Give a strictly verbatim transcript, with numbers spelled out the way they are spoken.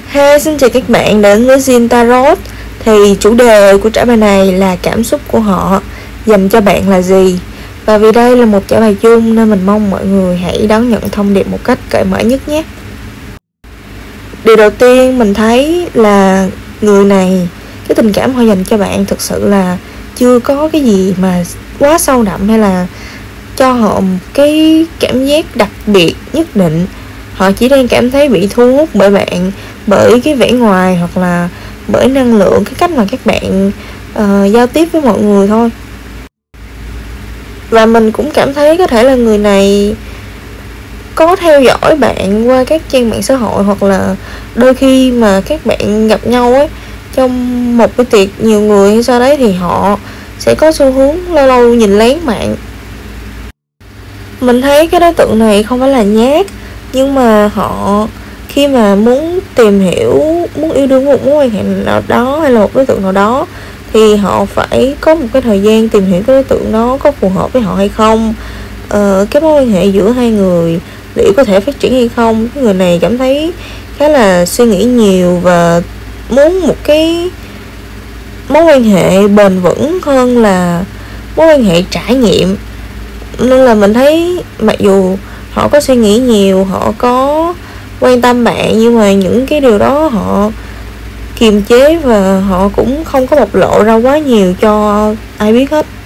Hi, xin chào các bạn đến với Zin Tarot. Thì chủ đề của trả bài này là cảm xúc của họ dành cho bạn là gì. Và vì đây là một trả bài chung nên mình mong mọi người hãy đón nhận thông điệp một cách cởi mở nhất nhé. Điều đầu tiên mình thấy là người này, cái tình cảm họ dành cho bạn thực sự là chưa có cái gì mà quá sâu đậm hay là cho họ một cái cảm giác đặc biệt nhất định. Họ chỉ đang cảm thấy bị thu hút bởi bạn, bởi cái vẻ ngoài hoặc là bởi năng lượng, cái cách mà các bạn uh, giao tiếp với mọi người thôi. Và mình cũng cảm thấy có thể là người này có theo dõi bạn qua các trang mạng xã hội, hoặc là đôi khi mà các bạn gặp nhau ấy trong một cái tiệc nhiều người hay sau đấy thì họ sẽ có xu hướng lâu lâu nhìn lén bạn. Mình thấy cái đối tượng này không phải là nhát, nhưng mà họ khi mà muốn tìm hiểu, muốn yêu đương một mối quan hệ nào đó hay là một đối tượng nào đó thì họ phải có một cái thời gian tìm hiểu cái đối tượng đó có phù hợp với họ hay không, ờ, cái mối quan hệ giữa hai người liệu có thể phát triển hay không. Cái người này cảm thấy khá là suy nghĩ nhiều và muốn một cái mối quan hệ bền vững hơn là mối quan hệ trải nghiệm. Nên là mình thấy mặc dù họ có suy nghĩ nhiều, họ có quan tâm bạn, nhưng mà những cái điều đó họ kiềm chế và họ cũng không có bộc lộ ra quá nhiều cho ai biết hết.